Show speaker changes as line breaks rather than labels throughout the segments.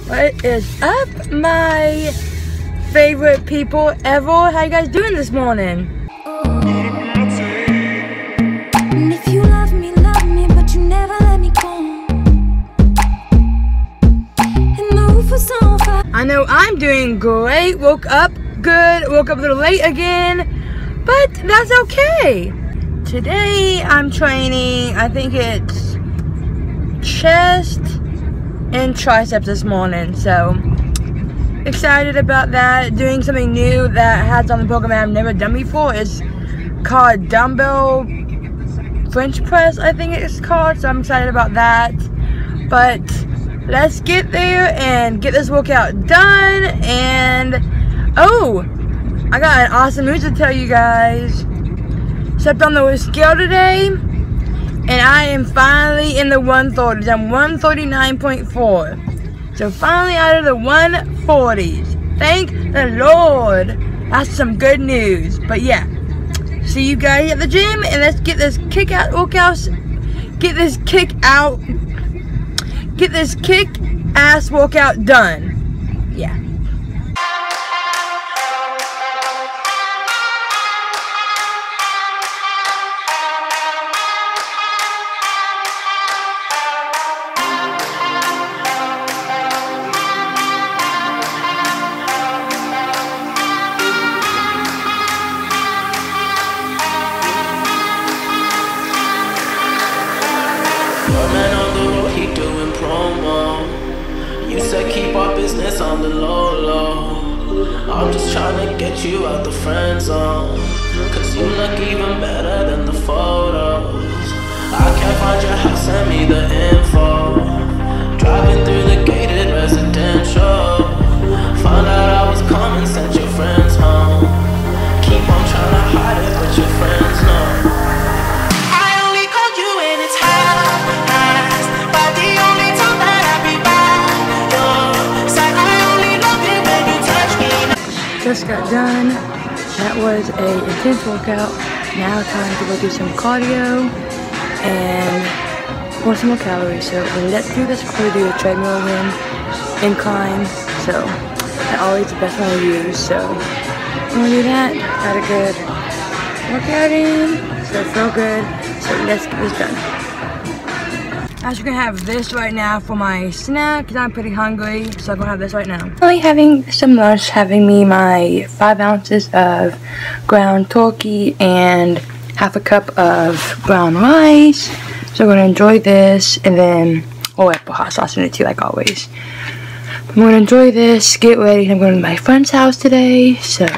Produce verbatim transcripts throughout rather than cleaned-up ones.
What is up, my favorite people ever? How you guys doing this morning?
And if you love me, love me, but you never let me go. And the roof was on fire.
I know I'm doing great. Woke up good. Woke up a little late again, but that's okay. Today I'm training, I think it's chest and triceps this morning, so excited about that. Doing something new that has on the program I've never done before. It's called dumbbell French press, I think it's called, so I'm excited about that. But let's get there and get this workout done. And oh, I got an awesome news to tell you guys. Stepped on the scale today, and I am finally in the one thirties. I'm one thirty-nine point four. So finally out of the one forties. Thank the Lord. That's some good news. But yeah, see you guys at the gym, and let's get this kick out workouts. Get this kick out. Get this kick ass workout done. Yeah.
Keep our business on the low, low. I'm just trying to get you out the friend zone, cause you look even better than the photos. I can't find your house, send me the info. Driving through the gated residential. Found out I was coming, sent your friends home. Keep on trying to hide it, but your friends know. I only call you when it's half-assed, but the only time that I be back.
Just got done. That was a intense workout. Now time to go do some cardio and burn some more calories. So let's do this before we do a treadmill again, incline. So that's always the best one to use. So I'm gonna do that. Got a good workout in, so I feel good. So let's get this done. Actually gonna have this right now for my snack because I'm pretty hungry, so I'm gonna have this right now. I'm having some lunch, having me my five ounces of ground turkey and half a cup of brown rice. So I'm gonna enjoy this, and then oh, I put hot sauce in it too, like always. I'm gonna enjoy this, get ready. I'm going to my friend's house today, so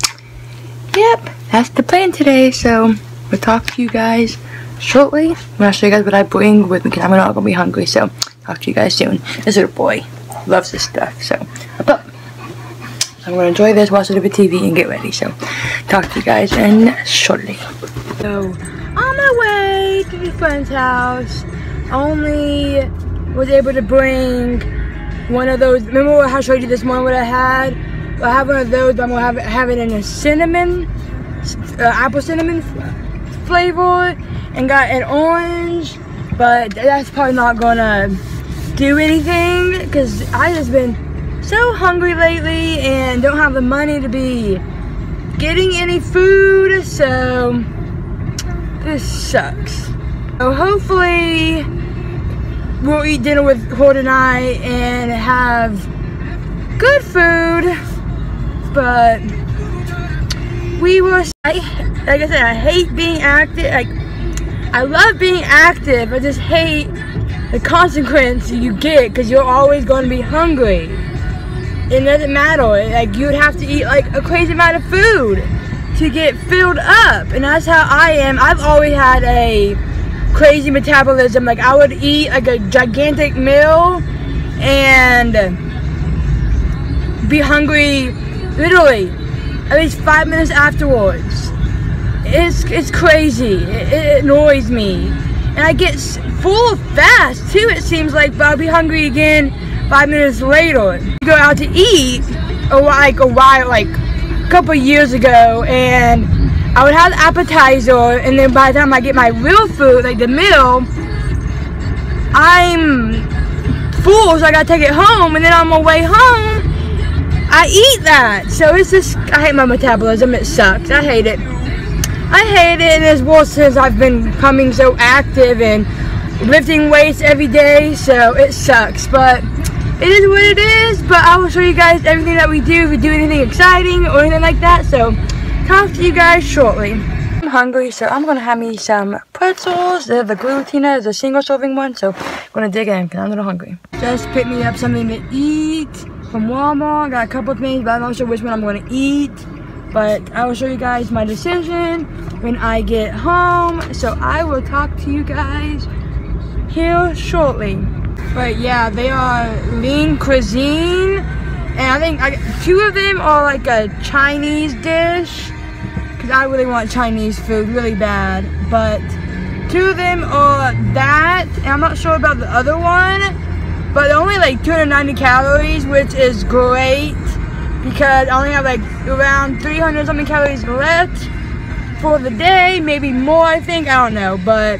yep, that's the plan today. So we'll talk to you guys shortly. I'm gonna show you guys what I bring with me because I'm not gonna be hungry. So talk to you guys soon. This little boy loves this stuff, so up. I'm gonna enjoy this, watch a little bit of T V, and get ready. So talk to you guys in shortly. So on my way to the friend's house, only was able to bring one of those. Remember how I showed you this morning what I had? Well, I have one of those, but I'm gonna have it, have it in a cinnamon, uh, apple cinnamon flavor. And got an orange, but that's probably not gonna do anything because I just been so hungry lately and don't have the money to be getting any food, so this sucks. So hopefully we'll eat dinner with her tonight and have good food, but we will. I, like I said, I hate being active. Like, I love being active, I just hate the consequence you get because you're always going to be hungry. It doesn't matter, like you'd have to eat like a crazy amount of food to get filled up, and that's how I am. I've always had a crazy metabolism. Like I would eat like a gigantic meal and be hungry literally at least five minutes afterwards. It's, it's crazy. It, it annoys me. And I get full fast too, it seems like, but I'll be hungry again five minutes later. I go out to eat a, like a while, like a couple years ago, and I would have the appetizer, and then by the time I get my real food, like the meal, I'm full, so I gotta take it home, and then on my way home, I eat that. So it's just, I hate my metabolism. It sucks. I hate it. I hate it, and it's worse since I've been becoming so active and lifting weights every day, so it sucks. But it is what it is. But I will show you guys everything that we do, if we do anything exciting or anything like that. So talk to you guys shortly. I'm hungry, so I'm gonna have me some pretzels. They're the glutina, the single serving one, so I'm gonna dig in because I'm a little hungry. Just pick me up something to eat from Walmart. Got a couple of things, but I'm not sure which one I'm gonna eat. But I will show you guys my decision when I get home. So I will talk to you guys here shortly. But yeah, they are lean cuisine. And I think I, two of them are like a Chinese dish. Because I really want Chinese food really bad. But two of them are that. And I'm not sure about the other one. But they're only like two hundred ninety calories, which is great. Because I only have like around three hundred something calories left for the day, maybe more I think, I don't know, but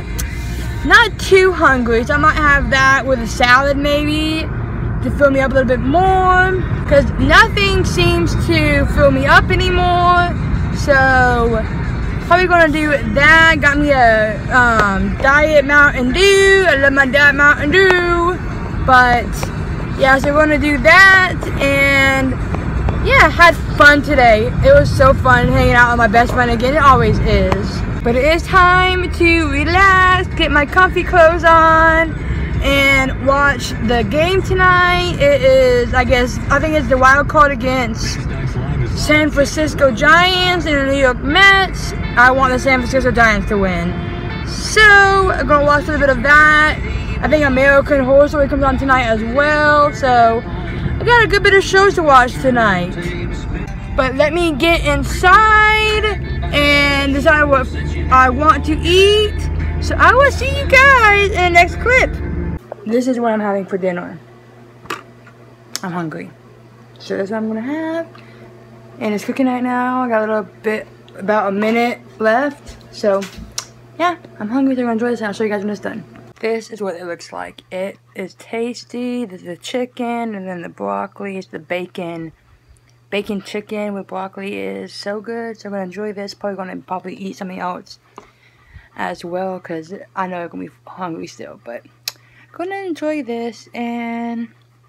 not too hungry, so I might have that with a salad maybe to fill me up a little bit more, because nothing seems to fill me up anymore, so probably gonna do that. Got me a um, diet Mountain Dew. I love my diet Mountain Dew, but yeah, so we're gonna do that, and yeah, had fun today. It was so fun hanging out with my best friend again. It always is. But it is time to relax, get my comfy clothes on, and watch the game tonight. It is, I guess, I think it's the wild card against San Francisco Giants and the New York Mets. I want the San Francisco Giants to win. So, I'm gonna watch a little bit of that. I think American Horror Story comes on tonight as well, so I got a good bit of shows to watch tonight. But let me get inside and decide what I want to eat. So I will see you guys in the next clip. This is what I'm having for dinner. I'm hungry. So that's what I'm gonna have. And it's cooking right now. I got a little bit, about a minute left. So yeah, I'm hungry, so I'm gonna enjoy this and I'll show you guys when it's done. This is what it looks like. It is tasty. There's the chicken, and then the broccoli. It's the bacon. Bacon chicken with broccoli is so good. So I'm going to enjoy this. Probably going to probably eat something else as well, because I know I'm going to be hungry still. But going to enjoy this, and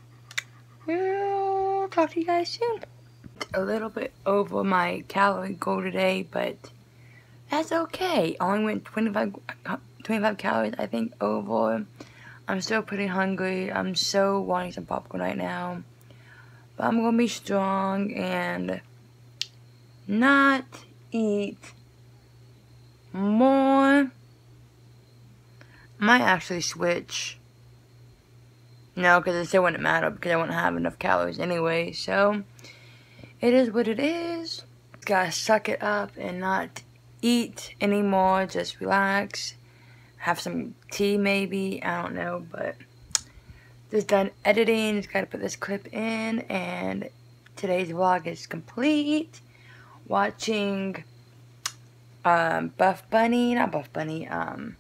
we'll talk to you guys soon. A little bit over my calorie goal today, but that's okay. I only went twenty-five, twenty-five calories, I think, over. I'm still pretty hungry. I'm so wanting some popcorn right now. But I'm going to be strong and not eat more. Might actually switch. No, because it still wouldn't matter because I wouldn't have enough calories anyway. So, it is what it is. Gotta suck it up and not eat anymore. Just relax. Have some tea maybe. I don't know, but just done editing. Just gotta put this clip in, and today's vlog is complete. Watching um, Buff Bunny, not Buff Bunny, um,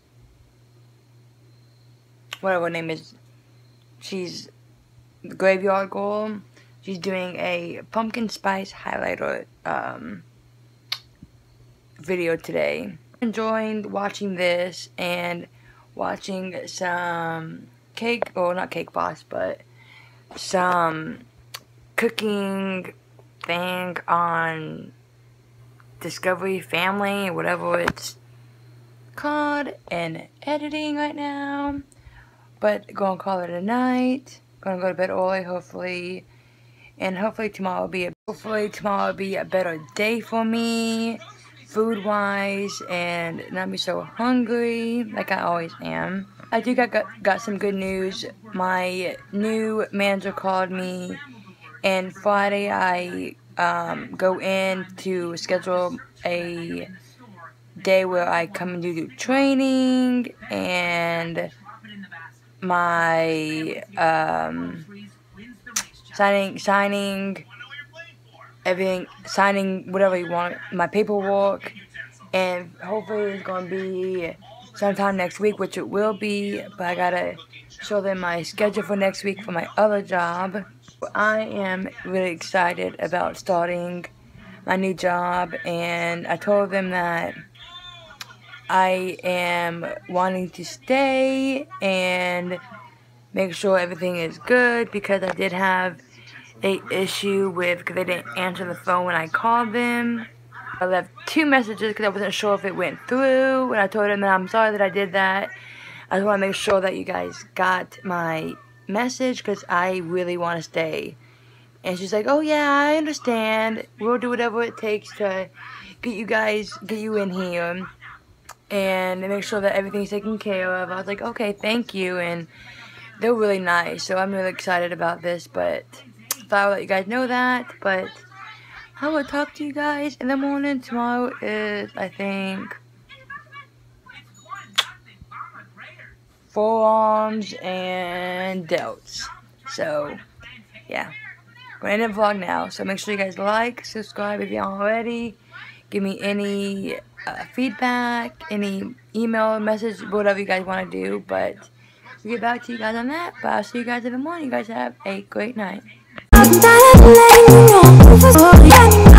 whatever her name is. She's the Graveyard Girl. She's doing a pumpkin spice highlighter um, video today. Enjoying watching this and watching some cake, or not Cake Boss, but some cooking thing on Discovery Family, whatever it's called, and editing right now. But gonna call it a night. Gonna go to bed early, hopefully, and hopefully tomorrow will be a hopefully tomorrow will be a better day for me, food wise, and not be so hungry like I always am. I do got, got got some good news. My new manager called me, and Friday I um, go in to schedule a day where I come and do training, and my um, signing signing everything, signing whatever you want, my paperwork, and hopefully it's gonna be sometime next week, which it will be, but I gotta show them my schedule for next week for my other job. I am really excited about starting my new job, and I told them that I am wanting to stay and make sure everything is good, because I did have a issue with, because they didn't answer the phone when I called them. I left two messages because I wasn't sure if it went through, and I told them that I'm sorry that I did that. I just want to make sure that you guys got my message, because I really want to stay. And she's like, oh yeah, I understand. We'll do whatever it takes to get you guys, get you in here and make sure that everything's taken care of. I was like, okay, thank you. And they're really nice, so I'm really excited about this. But thought I would let you guys know that. But I will talk to you guys in the morning. Tomorrow is, I think, forearms and delts. So, yeah. I'm going to end the vlog now. So make sure you guys like, subscribe if you aren't already. Give me any uh, feedback, any email, message, whatever you guys want to do. But we'll get back to you guys on that. But I'll see you guys in the morning. You guys have a great night.